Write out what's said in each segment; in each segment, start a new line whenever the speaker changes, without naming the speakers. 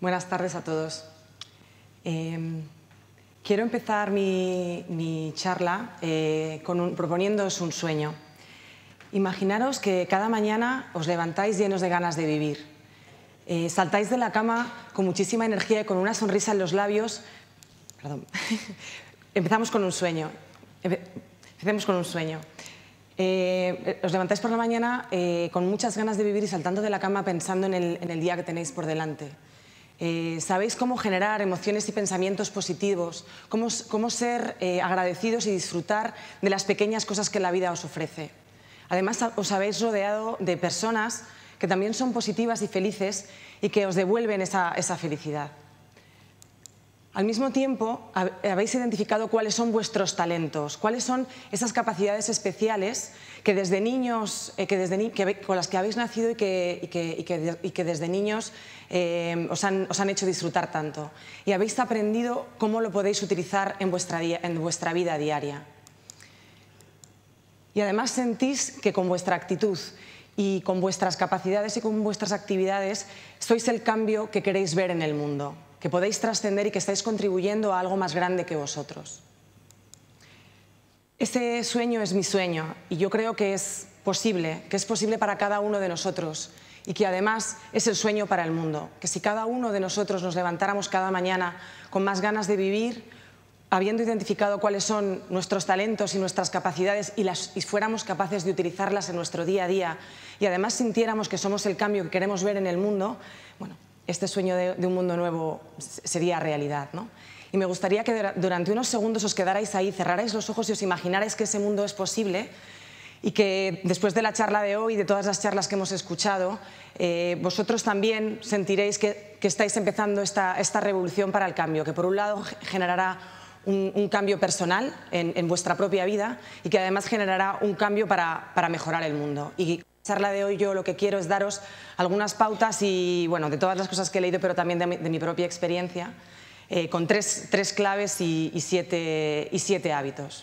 Buenas tardes a todos. Quiero empezar mi charla proponiéndoos un sueño. Imaginaros que cada mañana os levantáis llenos de ganas de vivir. Saltáis de la cama con muchísima energía y con una sonrisa en los labios. Perdón. Empezamos con un sueño. Empecemos con un sueño. Os levantáis por la mañana con muchas ganas de vivir y saltando de la cama pensando en el día que tenéis por delante. Sabéis cómo generar emociones y pensamientos positivos, cómo ser agradecidos y disfrutar de las pequeñas cosas que la vida os ofrece. Además, os habéis rodeado de personas que también son positivas y felices y que os devuelven esa felicidad. Al mismo tiempo, habéis identificado cuáles son vuestros talentos, cuáles son esas capacidades especiales que desde niños, con las que habéis nacido y que desde niños os han hecho disfrutar tanto. Y habéis aprendido cómo lo podéis utilizar en vuestra vida diaria. Y además sentís que con vuestra actitud y con vuestras capacidades y con vuestras actividades sois el cambio que queréis ver en el mundo, que podéis trascender y que estáis contribuyendo a algo más grande que vosotros. Ese sueño es mi sueño y yo creo que es posible para cada uno de nosotros y que además es el sueño para el mundo, que si cada uno de nosotros nos levantáramos cada mañana con más ganas de vivir, habiendo identificado cuáles son nuestros talentos y nuestras capacidades y fuéramos capaces de utilizarlas en nuestro día a día y además sintiéramos que somos el cambio que queremos ver en el mundo, bueno, este sueño de un mundo nuevo sería realidad, ¿no? Y me gustaría que durante unos segundos os quedarais ahí, cerrarais los ojos y os imaginarais que ese mundo es posible y que después de la charla de hoy y de todas las charlas que hemos escuchado, vosotros también sentiréis que estáis empezando esta revolución para el cambio, que por un lado generará un cambio personal en vuestra propia vida y que además generará un cambio para mejorar el mundo. Y con la charla de hoy yo lo que quiero es daros algunas pautas y, bueno, de todas las cosas que he leído, pero también de mi propia experiencia, con tres claves y siete hábitos.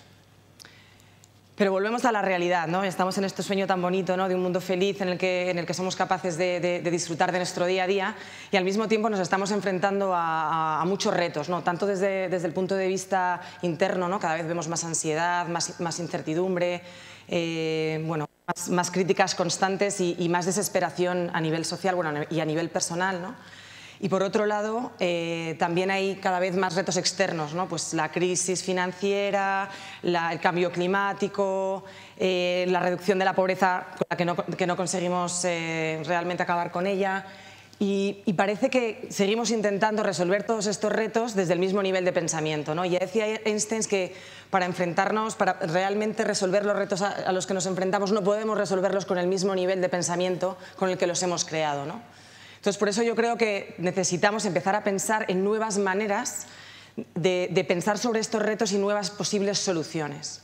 Pero volvemos a la realidad, ¿no? Estamos en este sueño tan bonito, ¿no?, de un mundo feliz en el que somos capaces de disfrutar de nuestro día a día y al mismo tiempo nos estamos enfrentando a muchos retos, ¿no? Tanto desde el punto de vista interno, ¿no? Cada vez vemos más ansiedad, más incertidumbre, bueno, más críticas constantes y más desesperación a nivel social, bueno, y a nivel personal, ¿no? Y por otro lado, también hay cada vez más retos externos, ¿no? Pues la crisis financiera, el cambio climático, la reducción de la pobreza con la que no conseguimos realmente acabar con ella. Y parece que seguimos intentando resolver todos estos retos desde el mismo nivel de pensamiento, ¿no? Ya decía Einstein que para realmente resolver los retos a los que nos enfrentamos no podemos resolverlos con el mismo nivel de pensamiento con el que los hemos creado, ¿no? Entonces, por eso yo creo que necesitamos empezar a pensar en nuevas maneras de pensar sobre estos retos y nuevas posibles soluciones.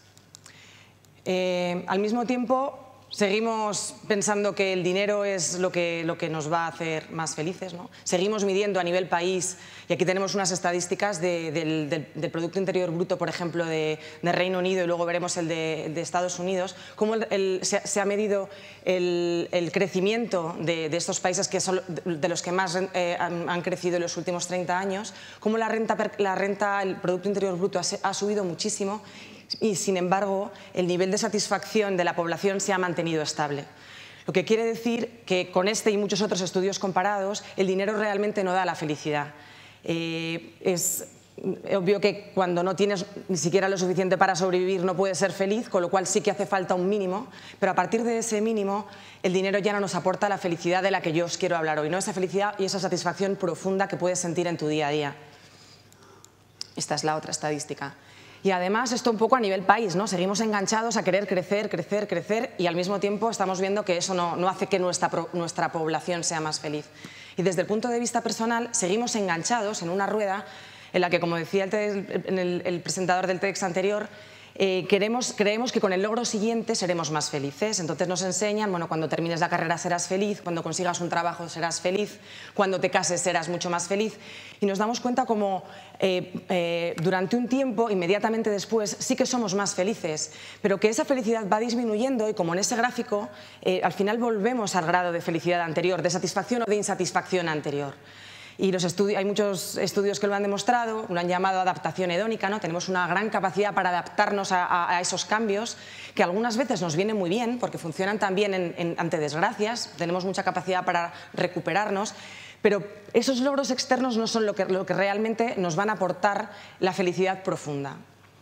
Al mismo tiempo, seguimos pensando que el dinero es lo que nos va a hacer más felices, ¿no? Seguimos midiendo a nivel país, y aquí tenemos unas estadísticas del Producto Interior Bruto, por ejemplo, de Reino Unido, y luego veremos el de Estados Unidos, cómo se ha medido el crecimiento de estos países que son de los que más han crecido en los últimos 30 años, cómo el Producto Interior Bruto ha subido muchísimo, y sin embargo el nivel de satisfacción de la población se ha mantenido estable. Lo que quiere decir que con este y muchos otros estudios comparados el dinero realmente no da la felicidad. Es obvio que cuando no tienes ni siquiera lo suficiente para sobrevivir no puedes ser feliz, con lo cual sí que hace falta un mínimo, pero a partir de ese mínimo el dinero ya no nos aporta la felicidad de la que yo os quiero hablar hoy, ¿no? Esa felicidad y esa satisfacción profunda que puedes sentir en tu día a día. Esta es la otra estadística. Y además esto un poco a nivel país, ¿no? Seguimos enganchados a querer crecer, crecer, crecer y al mismo tiempo estamos viendo que eso no hace que nuestra población sea más feliz. Y desde el punto de vista personal seguimos enganchados en una rueda en la que, como decía el presentador del TEDx anterior, creemos que con el logro siguiente seremos más felices. Entonces nos enseñan, bueno, cuando termines la carrera serás feliz, cuando consigas un trabajo serás feliz, cuando te cases serás mucho más feliz. Y nos damos cuenta como durante un tiempo, inmediatamente después, sí que somos más felices, pero que esa felicidad va disminuyendo y como en ese gráfico, al final volvemos al grado de felicidad anterior, de satisfacción o de insatisfacción anterior. Y hay muchos estudios que lo han demostrado, lo han llamado adaptación hedónica, ¿no? Tenemos una gran capacidad para adaptarnos a esos cambios, que algunas veces nos vienen muy bien, porque funcionan también ante desgracias, tenemos mucha capacidad para recuperarnos, pero esos logros externos no son lo que realmente nos van a aportar la felicidad profunda.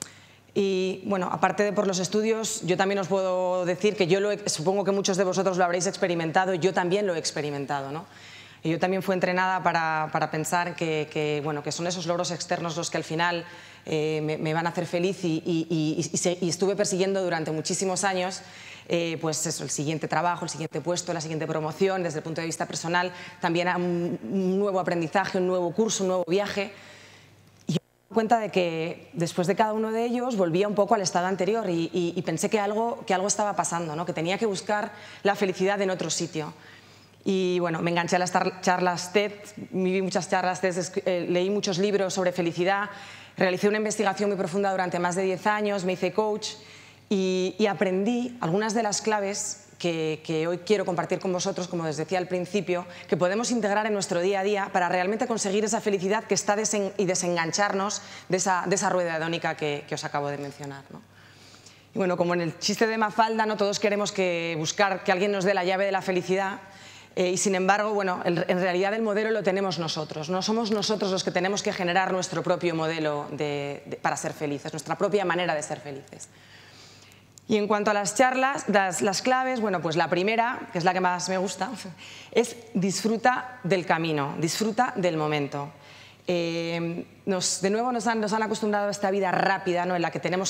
Y bueno, aparte de por los estudios, yo también os puedo decir que supongo que muchos de vosotros lo habréis experimentado, y yo también lo he experimentado, ¿no? Y yo también fui entrenada para pensar que son esos logros externos los que al final me van a hacer feliz, y estuve persiguiendo durante muchísimos años pues eso, el siguiente trabajo, el siguiente puesto, la siguiente promoción, desde el punto de vista personal, también un nuevo aprendizaje, un nuevo curso, un nuevo viaje. Y yo me di cuenta de que después de cada uno de ellos volvía un poco al estado anterior y pensé que algo estaba pasando, ¿no? Que tenía que buscar la felicidad en otro sitio. Y bueno, me enganché a las charlas TED, vi muchas charlas TED, leí muchos libros sobre felicidad, realicé una investigación muy profunda durante más de 10 años, me hice coach y aprendí algunas de las claves que hoy quiero compartir con vosotros, como os decía al principio, que podemos integrar en nuestro día a día para realmente conseguir esa felicidad que está y desengancharnos de esa rueda hedónica que os acabo de mencionar, ¿no? Y bueno, como en el chiste de Mafalda, ¿no? Todos queremos buscar que alguien nos dé la llave de la felicidad. Y sin embargo, bueno, en realidad el modelo lo tenemos nosotros. No somos nosotros los que tenemos que generar nuestro propio modelo para ser felices, nuestra propia manera de ser felices. Y en cuanto a las charlas, las claves, bueno, pues la primera, que es la que más me gusta, es disfruta del camino, disfruta del momento. De nuevo nos han acostumbrado a esta vida rápida, ¿no? En la que tenemos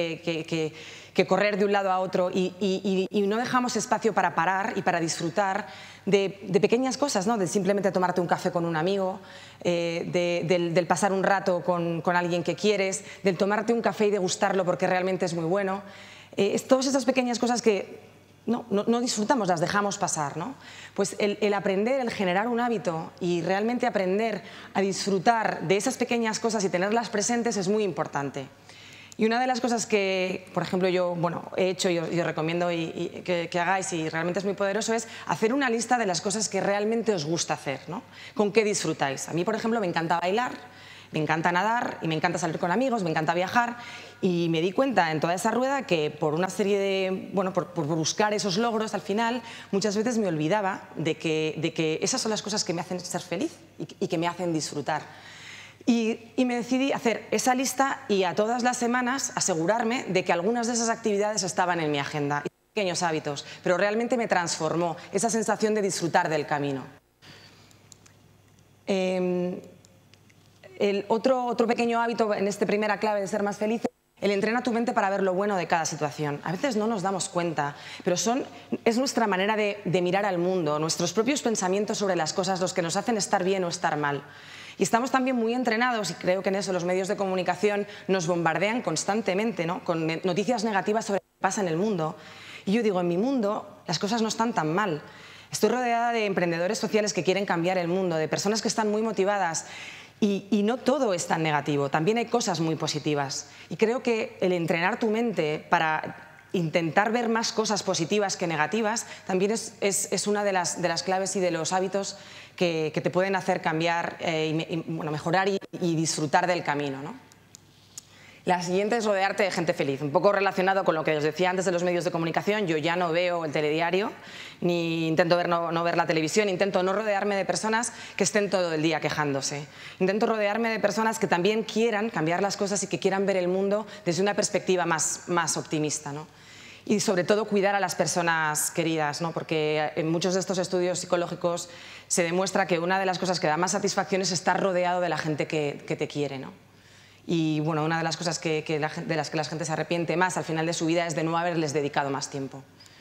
que correr de un lado a otro y no dejamos espacio para parar y para disfrutar de pequeñas cosas, ¿no? De simplemente tomarte un café con un amigo, del pasar un rato con alguien que quieres, del tomarte un café y degustarlo porque realmente es muy bueno. Todas esas pequeñas cosas que no disfrutamos, las dejamos pasar, ¿no? Pues el aprender, el generar un hábito y realmente aprender a disfrutar de esas pequeñas cosas y tenerlas presentes es muy importante. Y una de las cosas que, por ejemplo, yo he hecho y os recomiendo que hagáis, y realmente es muy poderoso, es hacer una lista de las cosas que realmente os gusta hacer, ¿no? ¿Con qué disfrutáis? A mí, por ejemplo, me encanta bailar, me encanta nadar y me encanta salir con amigos, me encanta viajar, y me di cuenta en toda esa rueda que por una serie de, por buscar esos logros al final, muchas veces me olvidaba de que esas son las cosas que me hacen ser feliz y que me hacen disfrutar. Y me decidí hacer esa lista y a todas las semanas asegurarme de que algunas de esas actividades estaban en mi agenda. Pequeños hábitos, pero realmente me transformó esa sensación de disfrutar del camino. Otro pequeño hábito en esta primera clave de ser más felices, el entrena tu mente para ver lo bueno de cada situación. A veces no nos damos cuenta, pero es nuestra manera de mirar al mundo, nuestros propios pensamientos sobre las cosas los que nos hacen estar bien o estar mal. Y estamos también muy entrenados, y creo que en eso los medios de comunicación nos bombardean constantemente, ¿no? Con noticias negativas sobre lo que pasa en el mundo. Y yo digo, en mi mundo las cosas no están tan mal. Estoy rodeada de emprendedores sociales que quieren cambiar el mundo, de personas que están muy motivadas. Y no todo es tan negativo, también hay cosas muy positivas. Y creo que el entrenar tu mente para intentar ver más cosas positivas que negativas también es una de las claves y de los hábitos que te pueden hacer cambiar, mejorar y disfrutar del camino, ¿no? La siguiente es rodearte de gente feliz. Un poco relacionado con lo que os decía antes de los medios de comunicación, yo ya no veo el telediario, ni intento no ver la televisión, intento no rodearme de personas que estén todo el día quejándose. Intento rodearme de personas que también quieran cambiar las cosas y que quieran ver el mundo desde una perspectiva más optimista, ¿no? Y sobre todo cuidar a las personas queridas, ¿no? Porque en muchos de estos estudios psicológicos se demuestra que una de las cosas que da más satisfacción es estar rodeado de la gente que te quiere, ¿no? Y bueno, una de las cosas de las que la gente se arrepiente más al final de su vida es de no haberles dedicado más tiempo.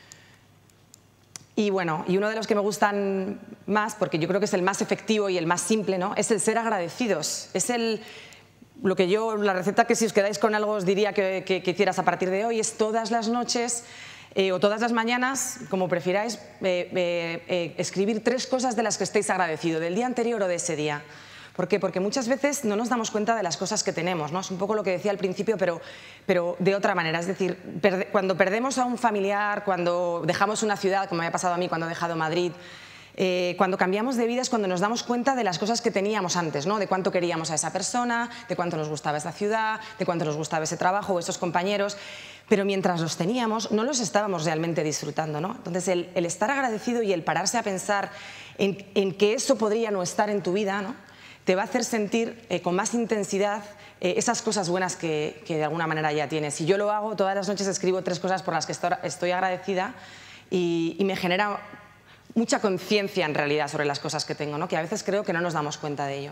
Y bueno, y uno de los que me gustan más, porque yo creo que es el más efectivo y el más simple, ¿no? Es el ser agradecidos. Es la receta que si os quedáis con algo os diría que hicieras a partir de hoy, es todas las noches o todas las mañanas, como prefiráis, escribir 3 cosas de las que estéis agradecidos, del día anterior o de ese día. ¿Por qué? Porque muchas veces no nos damos cuenta de las cosas que tenemos, ¿no? Es un poco lo que decía al principio, pero de otra manera. Es decir, cuando perdemos a un familiar, cuando dejamos una ciudad, como me ha pasado a mí cuando he dejado Madrid, Cuando cambiamos de vida es cuando nos damos cuenta de las cosas que teníamos antes, ¿no? De cuánto queríamos a esa persona, de cuánto nos gustaba esa ciudad, de cuánto nos gustaba ese trabajo o esos compañeros, pero mientras los teníamos no los estábamos realmente disfrutando, ¿no? Entonces el estar agradecido y el pararse a pensar en que eso podría no estar en tu vida, ¿no? Te va a hacer sentir con más intensidad esas cosas buenas que de alguna manera ya tienes. Y yo lo hago, todas las noches escribo 3 cosas por las que estoy agradecida y me genera mucha conciencia en realidad sobre las cosas que tengo, ¿no? Que a veces creo que no nos damos cuenta de ello.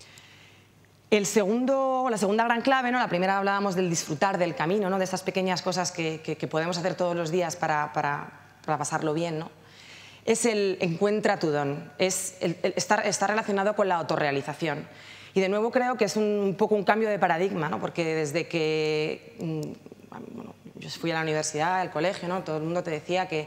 La segunda gran clave, ¿no? La primera hablábamos del disfrutar del camino, ¿no? De esas pequeñas cosas que podemos hacer todos los días para pasarlo bien, ¿no? Es el encuentra tu don, es está relacionado con la autorrealización. Y de nuevo creo que es un poco un cambio de paradigma, ¿no? Porque desde que bueno, yo fui a la universidad, al colegio, ¿no? Todo el mundo te decía que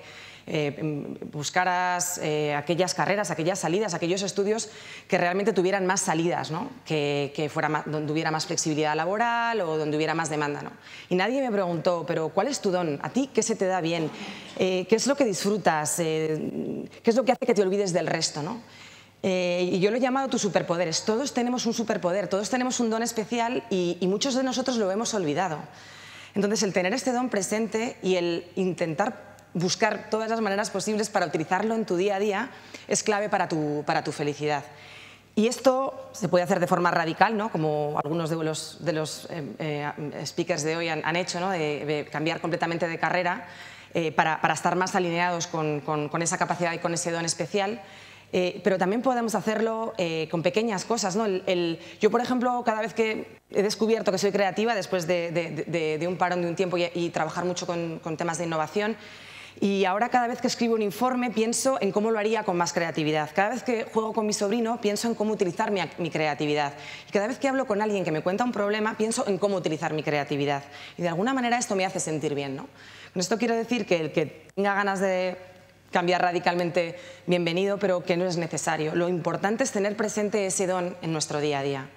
buscaras aquellas carreras, aquellas salidas, aquellos estudios que realmente tuvieran más salidas, ¿no? Que donde hubiera más flexibilidad laboral o donde hubiera más demanda, ¿no? Y nadie me preguntó, pero ¿cuál es tu don? ¿A ti qué se te da bien? ¿Qué es lo que disfrutas? ¿Qué es lo que hace que te olvides del resto, ¿no? Y yo lo he llamado tus superpoderes. Todos tenemos un superpoder, todos tenemos un don especial y muchos de nosotros lo hemos olvidado. Entonces, el tener este don presente y el intentar buscar todas las maneras posibles para utilizarlo en tu día a día es clave para tu felicidad. Y esto se puede hacer de forma radical, ¿no? Como algunos de los speakers de hoy han hecho, ¿no? De cambiar completamente de carrera para estar más alineados con esa capacidad y con ese don especial. Pero también podemos hacerlo con pequeñas cosas, ¿no? Yo, por ejemplo, cada vez que he descubierto que soy creativa, después de un parón de un tiempo y trabajar mucho con temas de innovación, y ahora cada vez que escribo un informe pienso en cómo lo haría con más creatividad. Cada vez que juego con mi sobrino pienso en cómo utilizar mi creatividad. Y cada vez que hablo con alguien que me cuenta un problema pienso en cómo utilizar mi creatividad. Y de alguna manera esto me hace sentir bien, ¿no? Con esto quiero decir que el que tenga ganas de cambiar radicalmente, bienvenido, pero que no es necesario. Lo importante es tener presente ese don en nuestro día a día.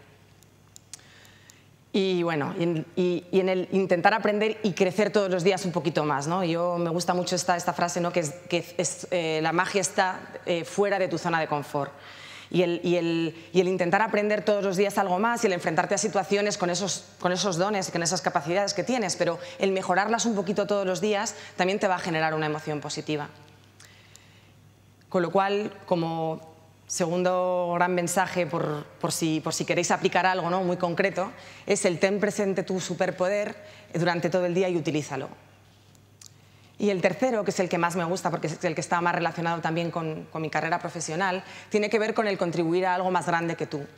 Y bueno, y en el intentar aprender y crecer todos los días un poquito más, ¿no? Me gusta mucho esta frase, ¿no? La magia está fuera de tu zona de confort. Y el intentar aprender todos los días algo más y el enfrentarte a situaciones con esos dones y con esas capacidades que tienes, pero el mejorarlas un poquito todos los días también te va a generar una emoción positiva. Con lo cual, como segundo gran mensaje, por si queréis aplicar algo, ¿no? Muy concreto, es el ten presente tu superpoder durante todo el día y utilízalo. Y el tercero, que es el que más me gusta porque es el que está más relacionado también con mi carrera profesional, tiene que ver con el contribuir a algo más grande que tú.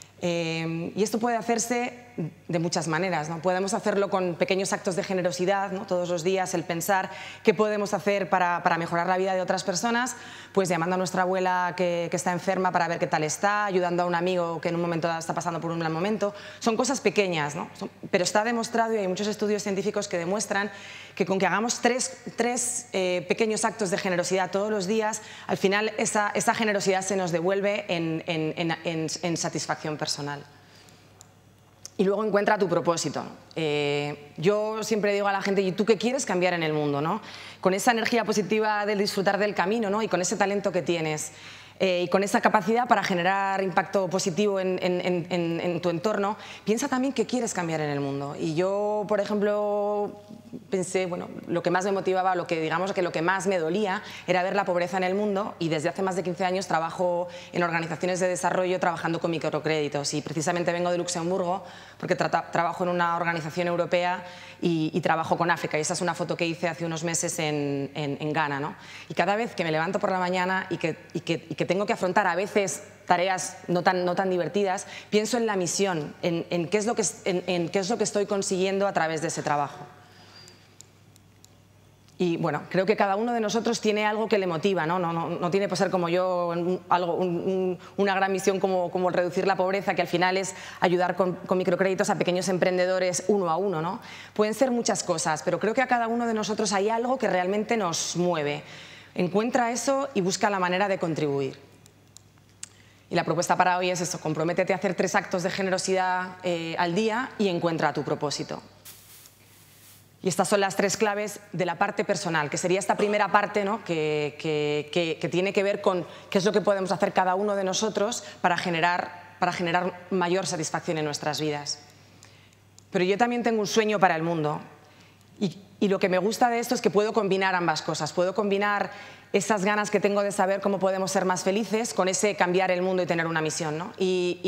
Y esto puede hacerse de muchas maneras, ¿no? Podemos hacerlo con pequeños actos de generosidad, ¿no? Todos los días, el pensar qué podemos hacer para mejorar la vida de otras personas, pues llamando a nuestra abuela que está enferma para ver qué tal está, ayudando a un amigo que en un momento dado está pasando por un mal momento. Son cosas pequeñas, ¿no? Pero está demostrado, y hay muchos estudios científicos que demuestran que con que hagamos tres pequeños actos de generosidad todos los días, al final esa generosidad se nos devuelve en satisfacción personal. Y luego encuentra tu propósito. Yo siempre digo a la gente, ¿y tú qué quieres cambiar en el mundo, ¿no? Con esa energía positiva del disfrutar del camino, ¿no? Y con ese talento que tienes y con esa capacidad para generar impacto positivo en tu entorno, piensa también qué quieres cambiar en el mundo. Y yo, por ejemplo, pensé, bueno, lo que más me motivaba, digamos que lo que más me dolía era ver la pobreza en el mundo, y desde hace más de 15 años trabajo en organizaciones de desarrollo trabajando con microcréditos, y precisamente vengo de Luxemburgo porque trabajo en una organización europea y trabajo con África, y esa es una foto que hice hace unos meses en Ghana, ¿no? Y cada vez que me levanto por la mañana y que tengo que afrontar a veces tareas no tan divertidas, pienso en la misión, en qué es lo que estoy consiguiendo a través de ese trabajo. Y bueno, creo que cada uno de nosotros tiene algo que le motiva, ¿no? No tiene por ser como yo una gran misión como reducir la pobreza, que al final es ayudar con microcréditos a pequeños emprendedores uno a uno, ¿no? Pueden ser muchas cosas, pero creo que a cada uno de nosotros hay algo que realmente nos mueve. Encuentra eso y busca la manera de contribuir. Y la propuesta para hoy es eso: comprométete a hacer 3 actos de generosidad al día y encuentra tu propósito. Y estas son las 3 claves de la parte personal, que sería esta primera parte, ¿no? que tiene que ver con qué es lo que podemos hacer cada uno de nosotros para generar mayor satisfacción en nuestras vidas. Pero yo también tengo un sueño para el mundo. Y lo que me gusta de esto es que puedo combinar ambas cosas. Puedo combinar esas ganas que tengo de saber cómo podemos ser más felices con ese cambiar el mundo y tener una misión, ¿no?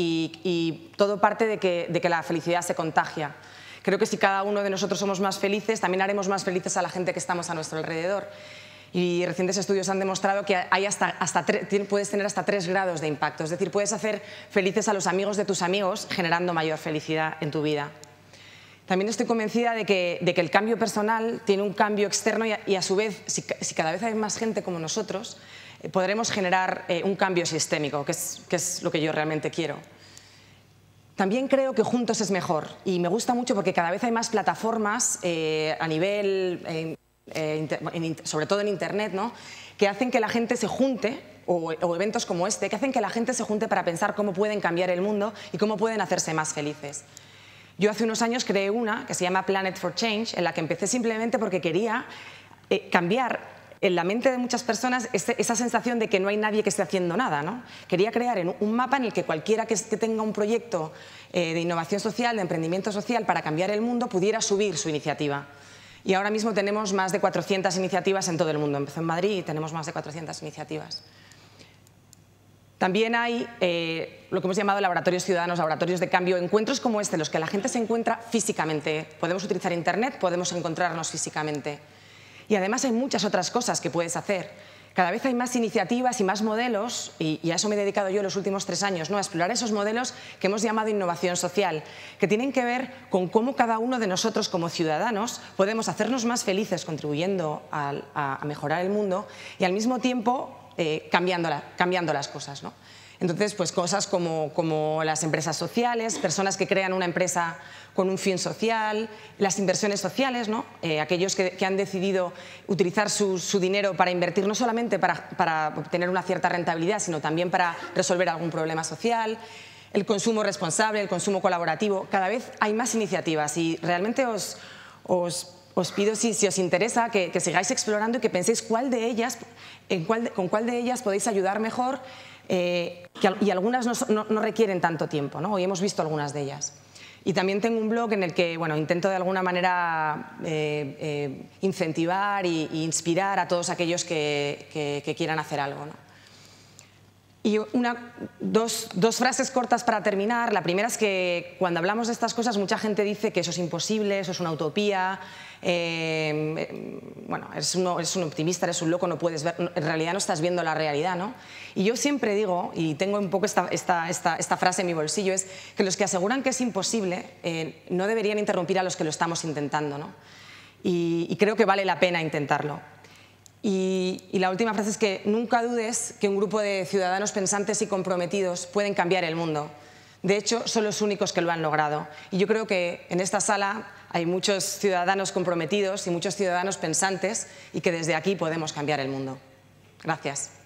Y todo parte de que la felicidad se contagia. Creo que si cada uno de nosotros somos más felices, también haremos más felices a la gente que estamos a nuestro alrededor. Y recientes estudios han demostrado que puedes tener hasta 3 grados de impacto. Es decir, puedes hacer felices a los amigos de tus amigos generando mayor felicidad en tu vida. También estoy convencida de que el cambio personal tiene un cambio externo y a su vez, si cada vez hay más gente como nosotros, podremos generar un cambio sistémico, que es lo que yo realmente quiero. También creo que juntos es mejor y me gusta mucho porque cada vez hay más plataformas a nivel, sobre todo en Internet, ¿no? Que hacen que la gente se junte, o eventos como este, que hacen que la gente se junte para pensar cómo pueden cambiar el mundo y cómo pueden hacerse más felices. Yo hace unos años creé una que se llama Planet for Change, en la que empecé simplemente porque quería cambiar en la mente de muchas personas esa sensación de que no hay nadie que esté haciendo nada, ¿no? Quería crear un mapa en el que cualquiera que tenga un proyecto de innovación social, de emprendimiento social para cambiar el mundo, pudiera subir su iniciativa. Y ahora mismo tenemos más de 400 iniciativas en todo el mundo. Empezó en Madrid y tenemos más de 400 iniciativas. También hay lo que hemos llamado laboratorios ciudadanos, laboratorios de cambio, encuentros como este, en los que la gente se encuentra físicamente. Podemos utilizar Internet, podemos encontrarnos físicamente. Y además hay muchas otras cosas que puedes hacer. Cada vez hay más iniciativas y más modelos, y a eso me he dedicado yo los últimos 3 años, ¿no? A explorar esos modelos que hemos llamado innovación social, que tienen que ver con cómo cada uno de nosotros como ciudadanos podemos hacernos más felices contribuyendo a mejorar el mundo y al mismo tiempo cambiando las cosas, ¿no? Entonces, pues cosas como las empresas sociales, personas que crean una empresa con un fin social, las inversiones sociales, ¿no? Aquellos que han decidido utilizar su dinero para invertir no solamente para obtener una cierta rentabilidad, sino también para resolver algún problema social, el consumo responsable, el consumo colaborativo. Cada vez hay más iniciativas y realmente os pido, si os interesa, que sigáis explorando y que penséis con cuál de ellas podéis ayudar mejor, y algunas no requieren tanto tiempo, ¿no? Hoy hemos visto algunas de ellas. Y también tengo un blog en el que intento de alguna manera incentivar e inspirar a todos aquellos que quieran hacer algo, ¿no? Y dos frases cortas para terminar. La primera es que cuando hablamos de estas cosas mucha gente dice que eso es imposible, eso es una utopía, bueno, eres un optimista, eres un loco, no puedes ver, en realidad no estás viendo la realidad, ¿no? Y yo siempre digo, y tengo un poco esta frase en mi bolsillo, es que los que aseguran que es imposible no deberían interrumpir a los que lo estamos intentando, ¿no? Y creo que vale la pena intentarlo. Y la última frase es que nunca dudes que un grupo de ciudadanos pensantes y comprometidos pueden cambiar el mundo. De hecho, son los únicos que lo han logrado. Y yo creo que en esta sala hay muchos ciudadanos comprometidos y muchos ciudadanos pensantes y que desde aquí podemos cambiar el mundo. Gracias.